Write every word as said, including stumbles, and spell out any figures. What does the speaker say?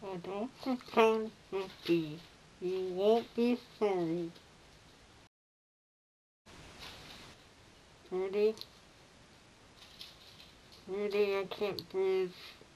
But after time fifty, you won't be sorry. Rudy? Rudy, I can't breathe.